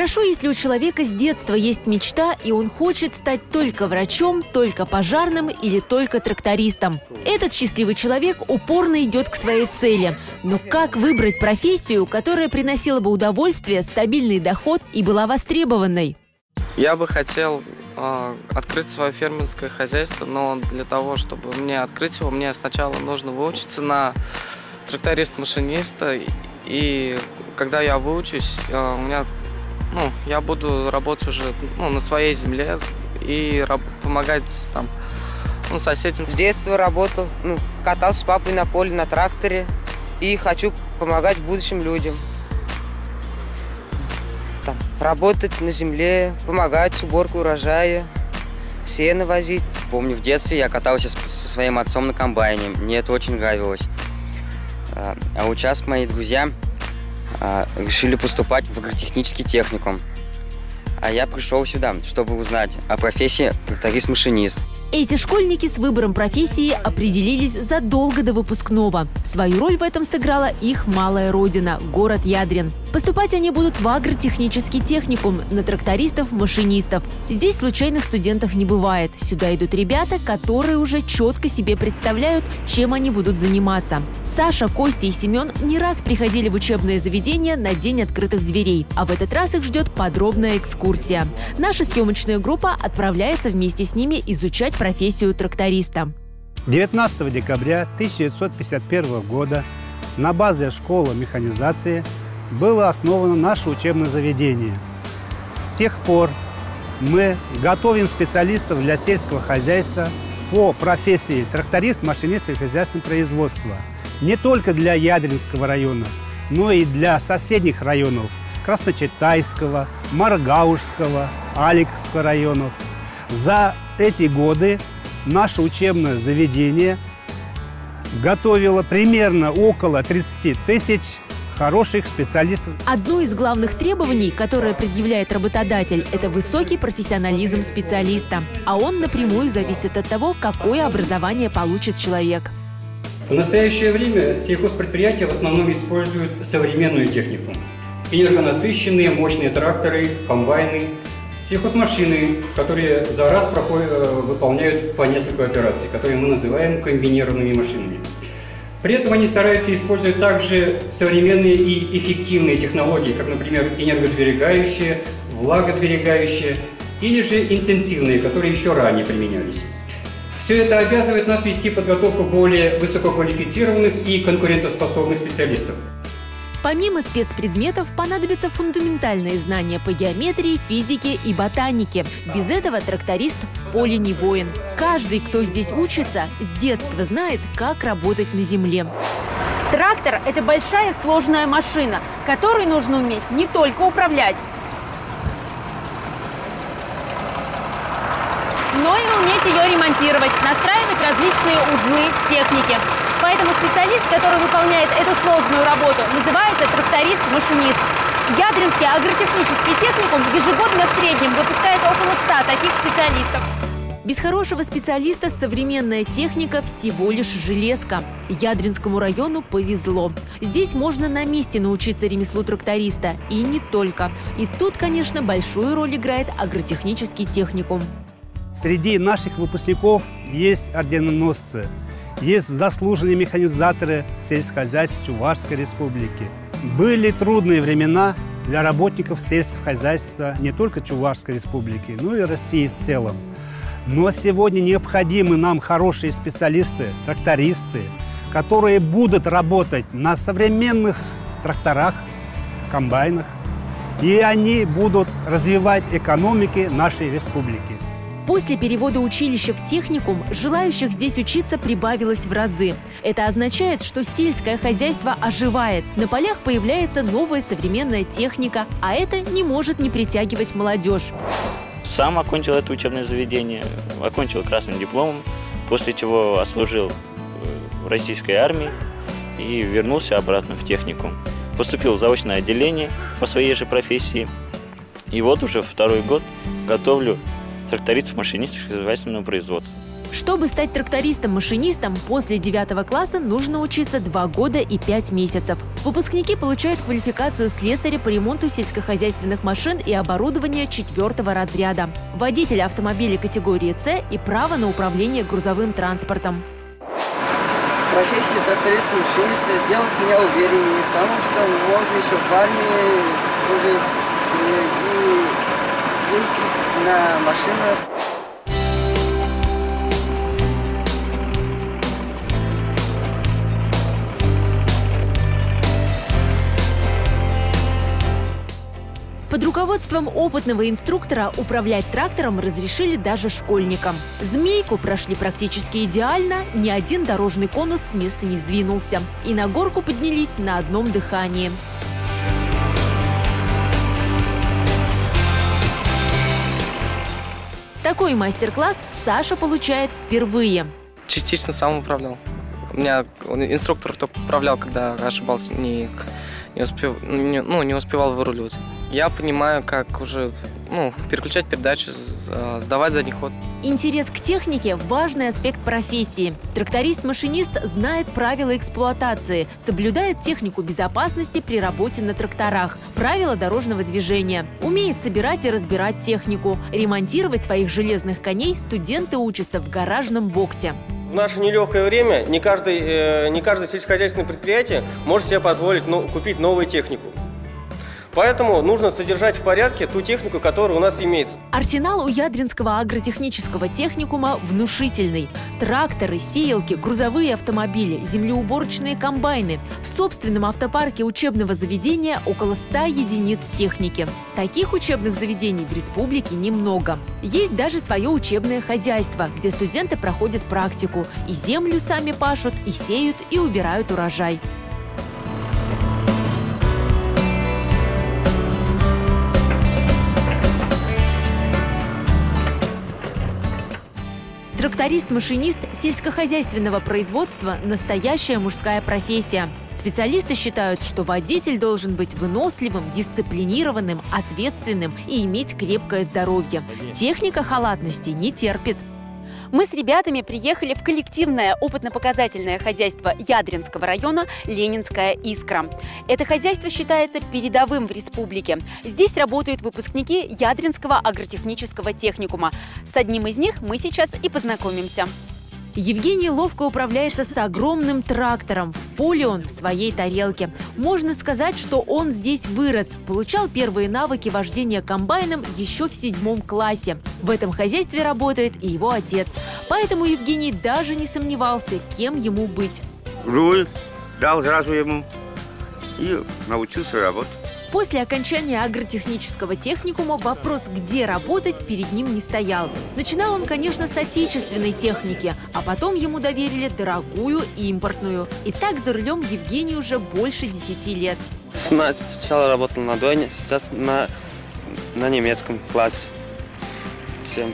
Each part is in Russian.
Хорошо, если у человека с детства есть мечта, и он хочет стать только врачом, только пожарным или только трактористом. Этот счастливый человек упорно идет к своей цели. Но как выбрать профессию, которая приносила бы удовольствие, стабильный доход и была востребованной? Я бы хотел открыть свое фермерское хозяйство, но для того, чтобы мне открыть его, мне сначала нужно выучиться на тракторист-машиниста. И когда я выучусь, я буду работать уже на своей земле и помогать там, соседям. С детства работал, катался с папой на поле на тракторе и хочу помогать будущим людям. Работать на земле, помогать с уборкой урожая, сено возить. Помню, в детстве я катался со своим отцом на комбайне. Мне это очень нравилось. А сейчас мои друзья решили поступать в агротехнический техникум. А я пришел сюда, чтобы узнать о профессии тракторист-машинист. Эти школьники с выбором профессии определились задолго до выпускного. Свою роль в этом сыграла их малая родина – город Ядрин. Поступать они будут в агротехнический техникум на трактористов-машинистов. Здесь случайных студентов не бывает. Сюда идут ребята, которые уже четко себе представляют, чем они будут заниматься. Саша, Костя и Семен не раз приходили в учебное заведение на день открытых дверей. А в этот раз их ждет подробная экскурсия. Наша съемочная группа отправляется вместе с ними изучать профессию тракториста. 19 декабря 1951 года на базе школы механизации было основано наше учебное заведение. С тех пор мы готовим специалистов для сельского хозяйства по профессии тракторист, машинист сельскохозяйственного производства. Не только для Ядринского района, но и для соседних районов Красночитайского, Маргаушского, Аликовского районов. За эти годы наше учебное заведение готовило примерно около 30 тысяч хороших специалистов. Одно из главных требований, которое предъявляет работодатель, это высокий профессионализм специалиста. А он напрямую зависит от того, какое образование получит человек. В настоящее время сельхозпредприятия в основном используют современную технику. Энергонасыщенные, мощные тракторы, комбайны, сельхозмашины, которые за раз выполняют по несколько операций, которые мы называем комбинированными машинами. При этом они стараются использовать также современные и эффективные технологии, как, например, энергосберегающие, влагосберегающие или же интенсивные, которые еще ранее применялись. Все это обязывает нас вести подготовку более высококвалифицированных и конкурентоспособных специалистов. Помимо спецпредметов понадобятся фундаментальные знания по геометрии, физике и ботанике. Без этого тракторист в поле не воин. Каждый, кто здесь учится, с детства знает, как работать на земле. Трактор – это большая сложная машина, которой нужно уметь не только управлять, но и уметь ее ремонтировать, настраивать различные узлы техники. Поэтому специалист, который выполняет эту сложную работу, называется тракторист-машинист. Ядринский агротехнический техникум ежегодно в среднем выпускает около 100 таких специалистов. Без хорошего специалиста современная техника всего лишь железка. Ядринскому району повезло. Здесь можно на месте научиться ремеслу тракториста. И не только. И тут, конечно, большую роль играет агротехнический техникум. Среди наших выпускников есть орденоносцы. Есть заслуженные механизаторы сельскохозяйств Чувашской республики. Были трудные времена для работников сельского хозяйства не только Чувашской республики, но и России в целом. Но сегодня необходимы нам хорошие специалисты, трактористы, которые будут работать на современных тракторах, комбайнах, и они будут развивать экономики нашей республики. После перевода училища в техникум желающих здесь учиться прибавилось в разы. Это означает, что сельское хозяйство оживает. На полях появляется новая современная техника, а это не может не притягивать молодежь. Сам окончил это учебное заведение, окончил красным дипломом, после чего отслужил в российской армии и вернулся обратно в техникум. Поступил в заочное отделение по своей же профессии. И вот уже второй год готовлю трактористов-машинистов сельскохозяйственного производства. Чтобы стать трактористом-машинистом, после 9 класса нужно учиться 2 года и 5 месяцев. Выпускники получают квалификацию слесаря по ремонту сельскохозяйственных машин и оборудования 4 разряда, водителя автомобилей категории С и право на управление грузовым транспортом. Профессия тракториста-машиниста делает меня увереннее, потому что можно еще в армии служить и ездить на машинах. Под руководством опытного инструктора управлять трактором разрешили даже школьникам. Змейку прошли практически идеально, ни один дорожный конус с места не сдвинулся. И на горку поднялись на одном дыхании. Такой мастер-класс Саша получает впервые. Частично сам управлял. У меня инструктор только управлял, когда ошибался, не успевал выруливать. Я понимаю, как уже переключать передачи, сдавать задний ход. Интерес к технике – важный аспект профессии. Тракторист-машинист знает правила эксплуатации, соблюдает технику безопасности при работе на тракторах, правила дорожного движения, умеет собирать и разбирать технику. Ремонтировать своих железных коней студенты учатся в гаражном боксе. В наше нелегкое время не каждое сельскохозяйственное предприятие может себе позволить купить новую технику. Поэтому нужно содержать в порядке ту технику, которая у нас имеется. Арсенал у Ядринского агротехнического техникума внушительный. Тракторы, сеялки, грузовые автомобили, землеуборочные комбайны. В собственном автопарке учебного заведения около 100 единиц техники. Таких учебных заведений в республике немного. Есть даже свое учебное хозяйство, где студенты проходят практику. И землю сами пашут, и сеют, и убирают урожай. Тракторист-машинист сельскохозяйственного производства – настоящая мужская профессия. Специалисты считают, что водитель должен быть выносливым, дисциплинированным, ответственным и иметь крепкое здоровье. Техника халатности не терпит. Мы с ребятами приехали в коллективное опытно-показательное хозяйство Ядринского района «Ленинская искра». Это хозяйство считается передовым в республике. Здесь работают выпускники Ядринского агротехнического техникума. С одним из них мы сейчас и познакомимся. Евгений ловко управляется с огромным трактором. В поле он в своей тарелке. Можно сказать, что он здесь вырос. Получал первые навыки вождения комбайном еще в 7 классе. В этом хозяйстве работает и его отец. Поэтому Евгений даже не сомневался, кем ему быть. Руль дал сразу ему и научился работать. После окончания агротехнического техникума вопрос, где работать, перед ним не стоял. Начинал он, конечно, с отечественной техники, а потом ему доверили дорогую импортную. И так за рулем Евгений уже больше 10 лет. Сначала работал на Дойне, сейчас на немецком классе 7.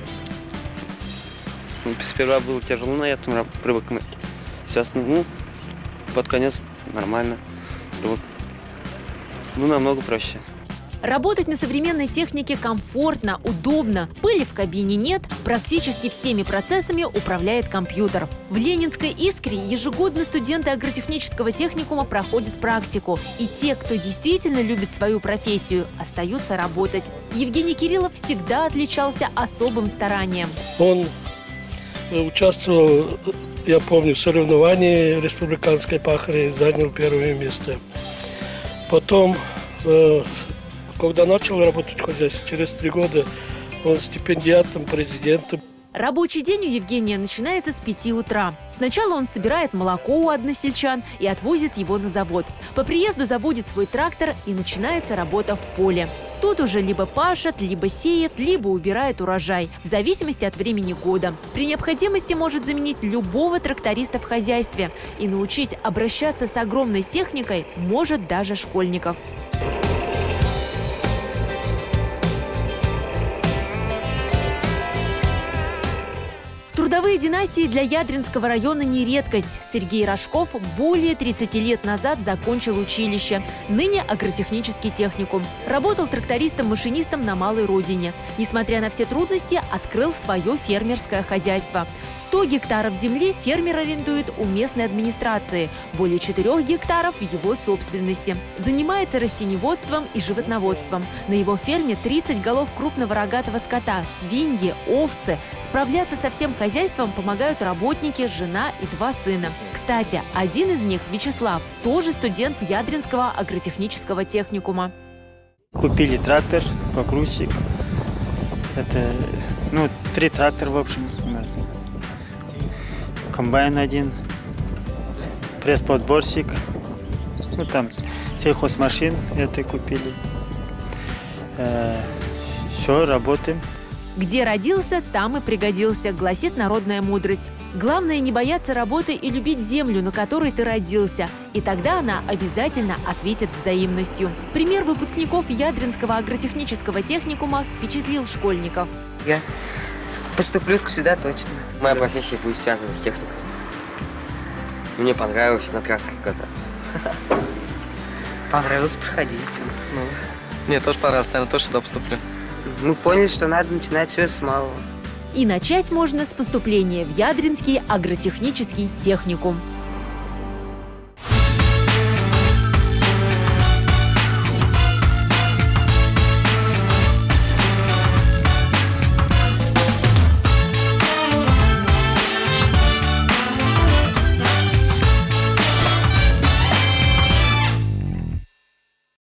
Сперва было тяжело, но я там привык. Сейчас, под конец нормально привык. Намного проще. Работать на современной технике комфортно, удобно. Пыли в кабине нет, практически всеми процессами управляет компьютер. В Ленинской искре ежегодно студенты агротехнического техникума проходят практику. И те, кто действительно любит свою профессию, остаются работать. Евгений Кириллов всегда отличался особым старанием. Он участвовал, я помню, в соревновании республиканской пахари и занял первое место. Потом, когда начал работать в хозяйстве, через 3 года он стипендиатом, президентом. Рабочий день у Евгения начинается с 5 утра. Сначала он собирает молоко у односельчан и отвозит его на завод. По приезду заводит свой трактор, и начинается работа в поле. Тут уже либо пашет, либо сеет, либо убирает урожай, в зависимости от времени года. При необходимости может заменить любого тракториста в хозяйстве. И научить обращаться с огромной техникой может даже школьников. Трудовые династии для Ядринского района не редкость. Сергей Рожков более 30 лет назад закончил училище, ныне агротехнический техникум. Работал трактористом-машинистом на малой родине. Несмотря на все трудности, открыл свое фермерское хозяйство. 100 гектаров земли фермер арендует у местной администрации, более 4 гектаров в его собственности. Занимается растениеводством и животноводством. На его ферме 30 голов крупного рогатого скота, свиньи, овцы. Справляться со всем хозяйством помогают работники, жена и 2 сына. Кстати, один из них, Вячеслав, тоже студент Ядринского агротехнического техникума. Купили трактор, погрузчик. Это, 3 трактора, в общем, у нас. Комбайн 1, пресс-подборщик. Там сельхозмашин это купили. Все, работаем. Где родился, там и пригодился, гласит народная мудрость. Главное не бояться работы и любить землю, на которой ты родился. И тогда она обязательно ответит взаимностью. Пример выпускников Ядринского агротехнического техникума впечатлил школьников. Я поступлю сюда точно. Моя профессия будет связана с техникой. Мне понравилось на тракторе кататься. Понравилось проходить. Мне тоже понравилось, наверное, тоже сюда поступлю. Поняли, что надо начинать все с малого. И начать можно с поступления в Ядринский агротехнический техникум.